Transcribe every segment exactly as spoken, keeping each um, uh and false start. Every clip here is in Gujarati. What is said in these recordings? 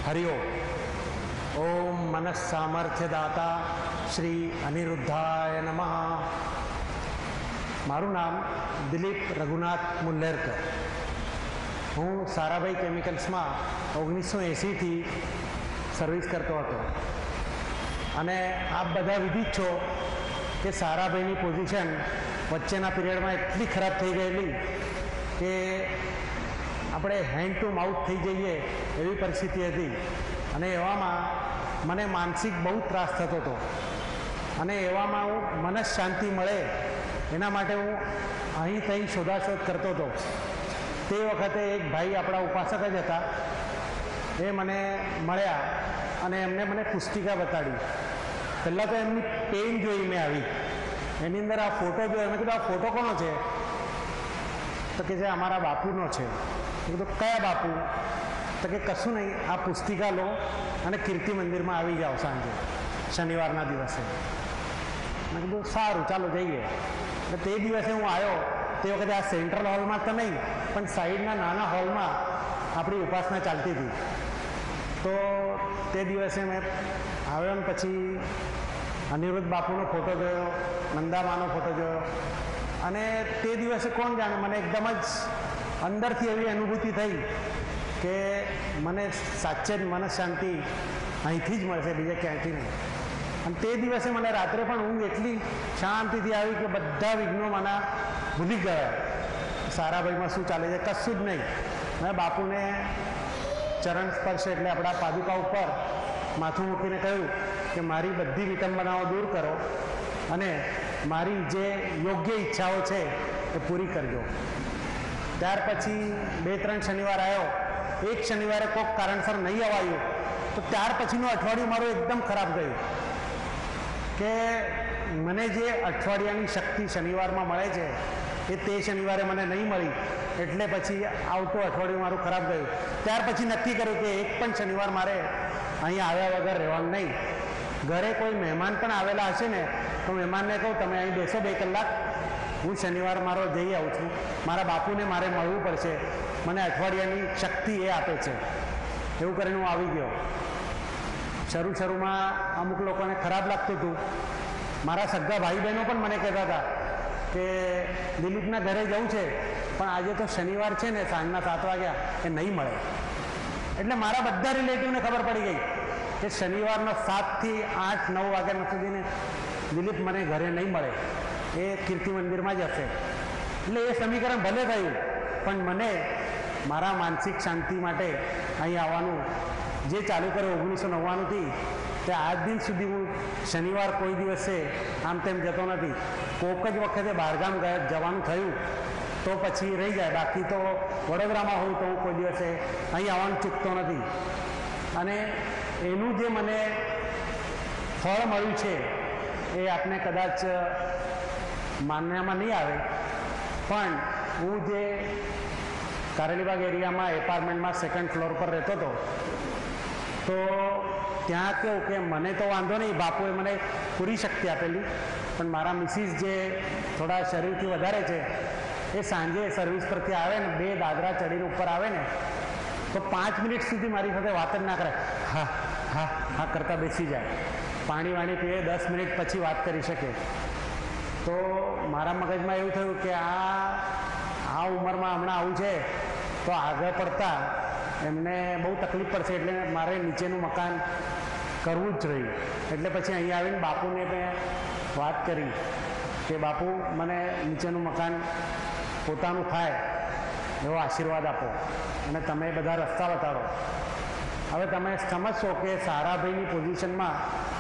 हरिओम। ओम मनस सामर्थ्यदाता श्री अनिरुद्धाय नमः। मारू नाम दिलीप रघुनाथ मुल्लेरकर। हूँ साराभाई केमिकल्स में ओगनीस सौ एसी थी सर्विस करतो हतो अने आप बधा विदित छो कि साराभाईनी पोजीशन वच्चेना पीरियड में एटली खराब थई गयेली कि આપણે હેન્ડ ટુ માઉથ થઈ જઈએ એવી પરિસ્થિતિ હતી અને એવામાં મને માનસિક બહુ ત્રાસ થતો હતો અને એવામાં હું મનસ શાંતિ મળે એના માટે હું અહીં તહીં શોધાશોધ કરતો હતો। તે વખતે એક ભાઈ આપણા ઉપાસક જ હતા, એ મને મળ્યા અને એમને મને પુસ્તિકા બતાડી। પહેલાં તો એમની પેન જોઈ મેં આવી, એની અંદર આ ફોટો જોયો। મેં કીધું આ ફોટો કોનો છે? તો કે જે અમારા બાપુનો છે। મેં કીધું કયા બાપુ? તો કે કશું નહીં, આ પુસ્તિકા લો અને કીર્તિ મંદિરમાં આવી જાઓ સાંજે શનિવારના દિવસે। મેં કીધું સારું ચાલો જઈએ। એટલે તે દિવસે હું આવ્યો, તે વખતે આ સેન્ટ્રલ હોલમાં તો નહીં પણ સાઈડના નાના હોલમાં આપણી ઉપાસના ચાલતી હતી। તો તે દિવસે મેં આવ્યો ને પછી અનિરુદ્ધ બાપુનો ફોટો જોયો, નંદામાનો ફોટો જોયો અને તે દિવસે કોણ જાણે મને એકદમ જ અંદરથી એવી અનુભૂતિ થઈ કે મને સાચે જ મન શાંતિ અહીંથી જ મળશે, બીજે ક્યાંયથી નહીં। અને તે દિવસે મને રાત્રે પણ ઊંઘ એટલી શાંતિથી આવી કે બધા વિઘ્નો મને ભૂલી ગયા। સારાભાઈમાં શું ચાલે છે કશું જ નહીં। મેં બાપુને ચરણ સ્પર્શ એટલે આપણા પાદુકા ઉપર માથું મૂકીને કહ્યું કે મારી બધી વિટંબનાઓ દૂર કરો અને મારી જે યોગ્ય ઈચ્છાઓ છે એ પૂરી કરજો। ત્યાર પછી બે ત્રણ શનિવાર આવ્યો, એક શનિવારે કોઈક કારણસર નહીં અવાયું તો ત્યાર પછીનું અઠવાડિયું મારું એકદમ ખરાબ ગયું કે મને જે અઠવાડિયાની શક્તિ શનિવારમાં મળે છે એ તે શનિવારે મને નહીં મળી, એટલે પછી આવતું અઠવાડિયું મારું ખરાબ ગયું। ત્યાર પછી નક્કી કર્યું કે એક પણ શનિવાર મારે અહીં આવ્યા વગર રહેવાનું નહીં। ઘરે કોઈ મહેમાન પણ આવેલા હશે ને તો મહેમાનને કહું તમે અહીં બેસો બે કલાક, હું શનિવાર મારો જઈ આવું છું, મારા બાપુને મારે મળવું પડશે, મને અઠવાડિયાની શક્તિ એ આપે છે। એવું કરીને હું આવી ગયો। શરૂ શરૂમાં અમુક લોકોને ખરાબ લાગતું હતું। મારા સગા ભાઈ બહેનો પણ મને કહેતા હતા કે દિલીપના ઘરે જવું છે પણ આજે તો શનિવાર છે ને સાંજના સાત વાગ્યા એ નહીં મળે। એટલે મારા બધા રિલેટિવને ખબર પડી ગઈ કે શનિવારના સાતથી આઠ નવ વાગ્યા સુધીને દિલીપ મને ઘરે નહીં મળે, એ કીર્તિ મંદિરમાં જ હશે। એટલે એ સમીકરણ ભલે થયું પણ મને મારા માનસિક શાંતિ માટે અહીં આવવાનું જે ચાલુ કર્યું ઓગણીસો નવ્વાણુંથી તે આજ દિન સુધી હું શનિવાર કોઈ દિવસે આમ તેમ જતો નથી। કોઈક જ વખતે બહારગામ જવાનું થયું તો પછી રહી જાય, બાકી તો વડોદરામાં હોઉં તો હું કોઈ દિવસે અહીં આવવાનું ચૂકતો નથી। અને એનું જે મને ફળ મળ્યું છે એ આપને કદાચ માનવામાં નહીં આવે પણ હું જે કારેલીબાગ એરિયામાં એપાર્ટમેન્ટમાં સેકન્ડ ફ્લોર પર રહેતો હતો તો ત્યાં કેવું કે મને તો વાંધો નહીં, બાપુએ મને પૂરી શક્તિ આપેલી, પણ મારા મિસિસ જે થોડા શરીરથી વધારે છે એ સાંજે સર્વિસ પરથી આવે ને બે દાદરા ચડીને ઉપર આવે ને તો પાંચ મિનિટ સુધી મારી સાથે વાત જ ના કરે, હા હા હા કરતા બેસી જાય। પાણી વાણી પીએ, દસ મિનિટ પછી વાત કરી શકે। તો મારા મગજમાં એવું થયું કે આ આ ઉંમરમાં હમણાં આવું છે તો આગળ પડતા એમને બહુ તકલીફ પડશે, એટલે મારે નીચેનું મકાન કરવું જ રહ્યું। એટલે પછી અહીં આવીને બાપુને મેં વાત કરી કે બાપુ મને નીચેનું મકાન પોતાનું થાય એવો આશીર્વાદ આપો અને તમે બધા રસ્તા બતાડો। હવે તમે સમજશો કે સારાભાઈની પોઝિશનમાં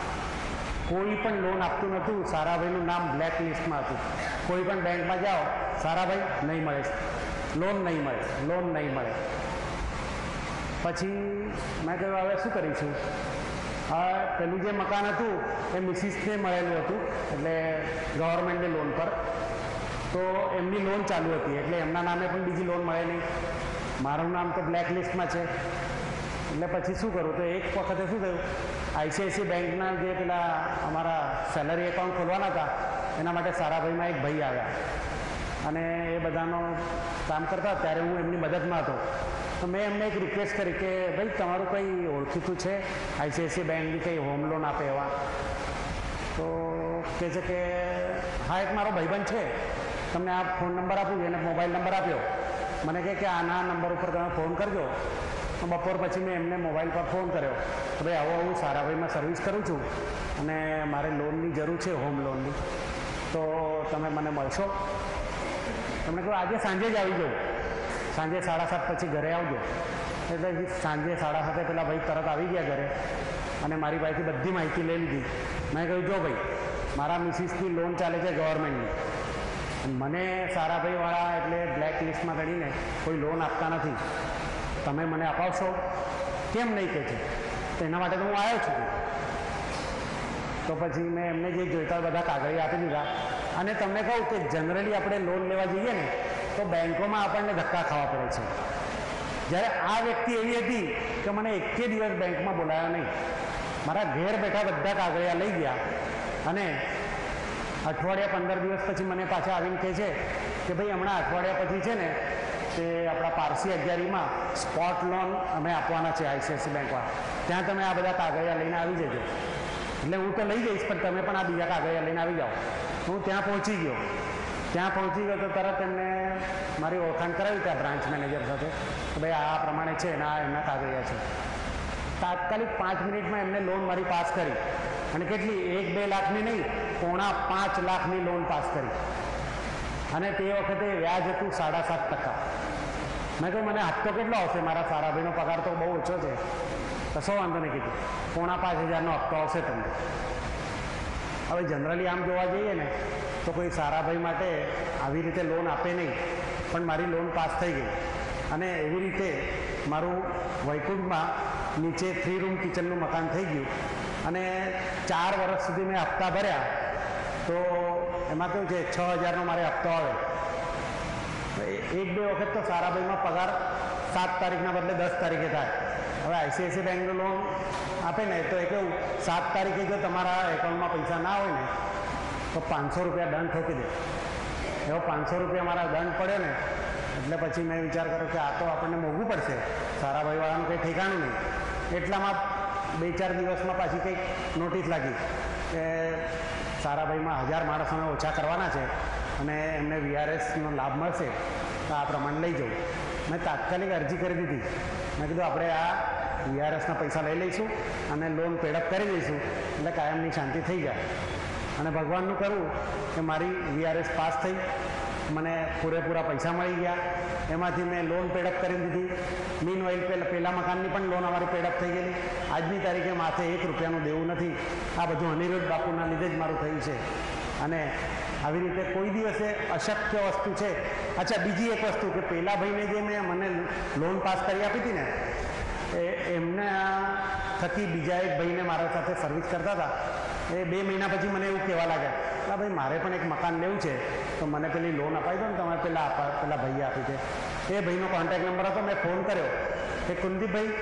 કોઈ પણ લોન આપતું નહોતું, સારાભાઈનું નામ બ્લેક લિસ્ટમાં હતું। કોઈ પણ બેંકમાં જાઓ સારાભાઈ નહીં મળે, લોન નહીં મળે, લોન નહીં મળે। પછી મેં કહ્યું હવે શું કરીશું? હા, પેલું જે મકાન હતું એ મિસિસને મળેલું હતું, એટલે ગવર્મેન્ટની લોન પર, તો એમની લોન ચાલુ હતી એટલે એમના નામે પણ બીજી લોન મળે નહીં, મારું નામ તો બ્લેક લિસ્ટમાં છે। એટલે પછી શું કરું? તો એક વખતે શું થયું, આઈસીઆઈસી બેંકના જે પેલા અમારા સેલરી એકાઉન્ટ ખોલવાના હતા એના માટે સારાભાઈમાં એક ભાઈ આવ્યા અને એ બધાનો કામ કરતા ત્યારે હું એમની મદદમાં હતો। તો મેં એમને એક રિક્વેસ્ટ કરી કે ભાઈ તમારું કંઈ ઓળખીતું છે આઈસીઆઈસીઆઈ બેંકની કંઈ હોમ લોન આપે એવા? તો કહે છે કે હા, એક મારો ભાઈબંધ છે, તમને આ ફોન નંબર આપું, એને મોબાઈલ નંબર આપ્યો, મને કહે કે આના નંબર ઉપર તમે ફોન કરજો. બપોર પછી મેં એમને મોબાઈલ પર ફોન કર્યો કે ભાઈ આવું આવું સારાભાઈમાં સર્વિસ કરું છું અને મારે લોનની જરૂર છે, હોમ લોનની, તો તમે મને મળશો? તમને કહું આજે સાંજે જ આવી જાઉં, સાંજે સાડા સાત પછી ઘરે આવજો. એટલે સાંજે સાડા સાતે પેલા ભાઈ તરત આવી ગયા ઘરે અને મારી પાસેથી બધી માહિતી લઈ લીધી. મેં કહ્યું જો ભાઈ, મારા મિસિસની લોન ચાલે છે ગવર્મેન્ટની, અને મને સારાભાઈવાળા એટલે બ્લેક લિસ્ટમાં ગણીને કોઈ લોન આપતા નથી, તમે મને અપાવશો? કેમ નહીં કહે છે? તો એના માટે તો હું આવ્યો છું. તો પછી મેં એમને જે જોઈતા બધા કાગળિયા આપી દીધા. અને તમને કહું કે જનરલી આપણે લોન લેવા જઈએ ને તો બેંકોમાં આપણને ધક્કા ખાવા પડે છે. જ્યારે આ વ્યક્તિ એવી હતી કે મને એકે દિવસ બેંકમાં બોલાવ્યા નહીં, મારા ઘેર બેઠા બધા કાગળિયા લઈ ગયા અને અઠવાડિયા પંદર દિવસ પછી મને પાછા આવીને કહે છે કે ભાઈ હમણાં અઠવાડિયા પછી છે ને તે આપણા પારસી અગિયારીમાં સ્પોટ લોન અમે આપવાના છે આઈસીઆઈસીઆઈ બેંકવાળા, ત્યાં તમે આ બધા કાગળિયા લઈને આવી જજો. એટલે હું તો લઈ જઈશ, પણ તમે પણ આ બીજા કાગળિયા લઈને આવી જાઓ. હું ત્યાં પહોંચી ગયો. ત્યાં પહોંચી ગયો તો તરત એમને મારી ઓળખાણ કરાવી ત્યાં બ્રાન્ચ મેનેજર સાથે કે ભાઈ આ પ્રમાણે છે ને આ એમના કાગળિયા છે. તાત્કાલિક પાંચ મિનિટમાં એમને લોન મારી પાસ કરી. અને કેટલી? એક બે લાખની નહીં, પોણા પાંચ લાખની લોન પાસ કરી. અને તે વખતે વ્યાજ હતું સાડા સાત ટકા. મેં કહ્યું મને હપ્તો કેટલો આવશે? મારા સારાભાઈનો પગાર તો બહુ ઓછો છે. કશો વાંધો નહીં કીધું, પોણા પાંચ હજારનો હપ્તો આવશે તમને. હવે જનરલી આમ જોવા જઈએ ને તો કોઈ સારાભાઈ માટે આવી રીતે લોન આપે નહીં, પણ મારી લોન પાસ થઈ ગઈ. અને એવી રીતે મારું વૈકુંઠમાં નીચે થ્રી રૂમ કિચનનું મકાન થઈ ગયું. અને ચાર વર્ષ સુધી મેં હપ્તા ભર્યા તો એમાં કેવું છે, છ હજારનો મારે હપ્તો આવે. એક બે વખત તો સારાભાઈમાં પગાર સાત તારીખના બદલે દસ તારીખે થાય. હવે આઈસીઆઈસીઆઈ બેંકનું લોન આપે ને તો એ કેવું, સાત તારીખે જો તમારા એકાઉન્ટમાં પૈસા ના હોય ને તો પાંચસો રૂપિયા દંડ ઠોકી દે. એવો પાંચસો રૂપિયા મારા દંડ પડ્યો ને એટલે પછી મેં વિચાર કર્યો કે આ તો આપણને મોંઘું પડશે, સારાભાઈવાળાનું કંઈ ઠેકાણું નહીં. એટલામાં બે ચાર દિવસમાં પાછી કંઈક નોટિસ લાગી કે સારાભાઈમાં હજાર માણસોને ઓછા કરવાના છે અને એમને વીઆરએસનો લાભ મળશે, તો આ પ્રમાણે લઈ જવું. મેં તાત્કાલિક અરજી કરી દીધી. મેં કીધું આપણે આ વીઆરએસના પૈસા લઈ લઈશું અને લોન પેડઅપ કરી દઈશું એટલે કાયમની શાંતિ થઈ જાય. અને ભગવાનનું કરવું કે મારી વીઆરએસ પાસ થઈ, મને પૂરેપૂરા પૈસા મળી ગયા. એમાંથી મેં લોન પેડઅપ કરી દીધી. મીન વાઇલ પહેલાં પહેલાં મકાનની પણ લોન અમારી પેડઅપ થઈ ગયેલી. આજની તારીખે માથે એક રૂપિયાનું દેવું નથી. આ બધું અનિરુદ્ધ બાપુના લીધે જ મારું થયું છે. અને આવી રીતે કોઈ દિવસે અશક્ય વસ્તુ છે. અચ્છા, બીજી એક વસ્તુ કે પેલા ભાઈને જે મેં મને લોન પાસ કરી આપી હતી ને એ એમના થકી બીજા એક ભાઈને મારા સાથે સર્વિસ કરતા હતા. એ બે મહિના પછી મને એવું કહેવા લાગ્યા કે ભાઈ મારે પણ એક મકાન લેવું છે, તો મને પેલી લોન અપાવી દો ને, તમે પેલા આપા પેલા ભાઈએ આપી છે. એ ભાઈનો કોન્ટેક્ટ નંબર હતો. મેં ફોન કર્યો કે કુલદીપભાઈ,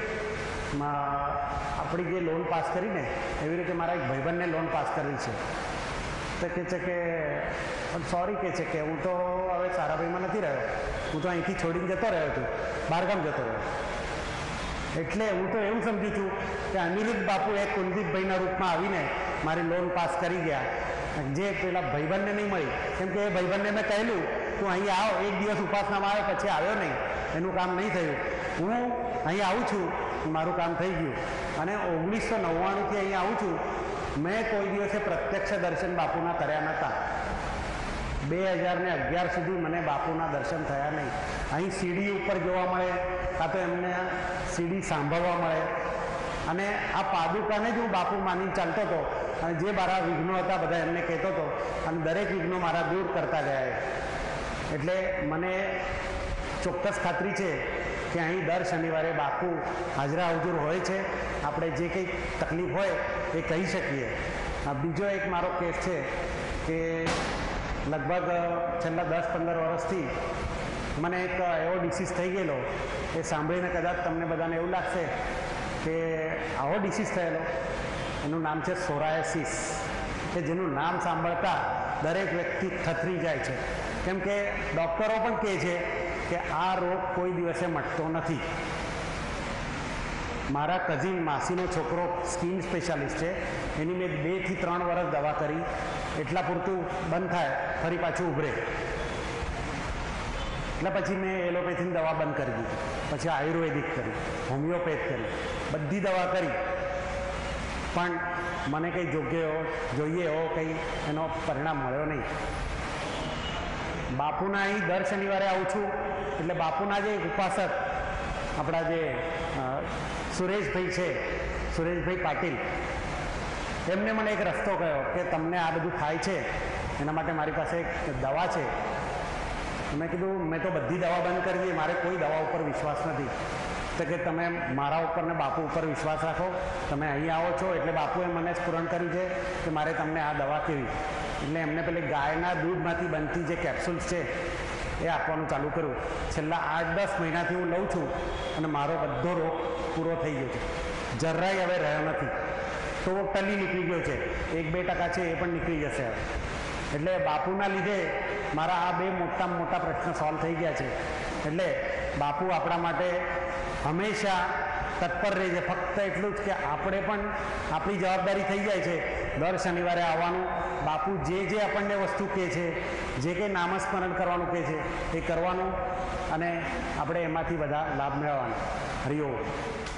આપણી જે લોન પાસ કરીને એવી રીતે મારા એક ભાઈબંધને લોન પાસ કરવી છે. તો કહે છે કે સોરી કહે છે કે હું તો હવે સારાભાઈમાં નથી રહ્યો, હું તો અહીંથી છોડીને જતો રહ્યો છું, બહારગામ જતો રહ્યો. એટલે હું તો એવું સમજુ છું કે અનિરુદ્ધ બાપુ એ કુલદીપભાઈના રૂપમાં આવીને મારી લોન પાસ કરી ગયા, જે પેલા ભાઈબંધને નહીં મળી. કેમ કે એ ભાઈબંધને મેં કહેલું તું અહીં આવો, એક દિવસ ઉપાસનામાં આવ્યો પછી આવ્યો નહીં, એનું કામ નહીં થયું. હું અહીં આવું છું, મારું કામ થઈ ગયું. અને ઓગણીસો નવ્વાણુંથી અહીં આવું છું. મેં કોઈ દિવસે પ્રત્યક્ષ દર્શન બાપુના કર્યા નહોતા. બે હજાર ને અગિયાર સુધી મને બાપુના દર્શન થયા નહીં. અહીં સીડી ઉપર જોવા મળે, કાં તો એમને સીડી સાંભળવા મળે. અને આ પાદુકાને જ હું બાપુ માનીને ચાલતો હતો. અને જે મારા વિઘ્નો હતા બધા એમને કહેતો હતો અને દરેક વિઘ્નો મારા દૂર કરતા ગયા. એટલે મને ચોક્કસ ખાતરી છે કે અહીં દર શનિવારે બાપુ હાજરા હુજુર હોય છે. આપણે જે કંઈ તકલીફ હોય એ કહી શકીએ. બીજો એક મારો કેસ છે કે લગભગ છેલ્લા દસ પંદર વર્ષથી મને એક એવો ડિસીઝ થઈ ગયેલો, એ સાંભળીને કદાચ તમને બધાને એવું લાગશે કે આવો ડિસીઝ થયેલો. એનું નામ છે સોરાયસિસ, કે જેનું નામ સાંભળતા દરેક વ્યક્તિ થથરી જાય છે. કેમ કે ડૉક્ટરો પણ કહે છે કે આ રોગ કોઈ દિવસે મટતો નથી. મારા કઝિન માસીનો છોકરો સ્કિન સ્પેશિયાલિસ્ટ છે, એની મેં બેથી ત્રણ વર્ષ દવા કરી, એટલા પૂરતું બંધ થાય ફરી પાછું ઉભરે, એટલે પછી મેં એલોપેથીની દવા બંધ કરી દીધી, પછી આયુર્વેદિક કરી, હોમિયોપેથ કરી, બધી દવા કરી, પણ મને કંઈ યોગ્ય જોઈએ એવો કંઈ એનો પરિણામ મળ્યો નહીં. બાપુના અહીં દર શનિવારે આવું છું, એટલે બાપુના જે ઉપાસક આપણા જે સુરેશભાઈ છે, સુરેશભાઈ પાટીલ, એમને મને એક રસ્તો કહ્યો કે તમને આ બધું થાય છે એના માટે મારી પાસે એક દવા છે. મેં કીધું મેં તો બધી દવા બંધ કરી દીધી, મારે કોઈ દવા ઉપર વિશ્વાસ નથી. તો કે તમે મારા ઉપર ને બાપુ ઉપર વિશ્વાસ રાખો, તમે અહીં આવો છો એટલે બાપુએ મને સ્ફુરણ કર્યું છે કે મારે તમને આ દવા કેવી, એટલે એમને પેલી ગાયના દૂધમાંથી બનતી જે કેપ્સ્યુલ્સ છે એ આપવાનું ચાલુ કર્યું. છેલ્લા આઠ દસ મહિનાથી હું લઉં છું અને મારો બધો રોગ પૂરો થઈ ગયો છે, જરાય હવે રહ્યો નથી, ટોટલી નીકળી ગયો છે, એક બે ટકા છે એ પણ નીકળી જશે હવે. એટલે બાપુના લીધે મારા આ બે મોટામાં મોટા પ્રશ્ન સોલ્વ થઈ ગયા છે. એટલે બાપુ આપણા માટે હંમેશા તત્પર રહે છે. ફક્ત એટલું જ કે આપણે પણ આપણી જવાબદારી થઈ જાય છે દર શનિવારે આવવાનું, બાપુ જે જે આપણને વસ્તુ કહે છે, જે કંઈ નામસ્મરણ કરવાનું કહે છે એ કરવાનું, અને આપણે એમાંથી બધા લાભ મેળવવાનો. હરિઓમ.